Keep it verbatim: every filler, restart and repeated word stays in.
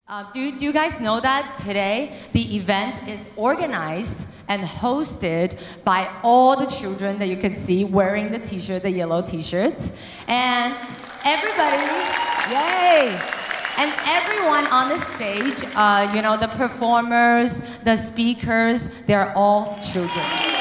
Uh, do, do you guys know that today the event is organized and hosted by all the children that you can see wearing the t-shirt, the yellow t-shirts, and everybody, yay! And everyone on the stage, uh, you know, the performers, the speakers, they're all children.